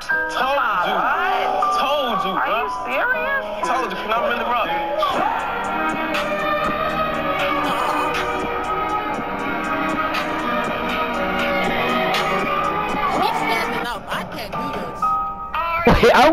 Told you. What? Told you, bro. Are you serious? Told you, and I'm really rough. He's standing up. I can't do this. Wait,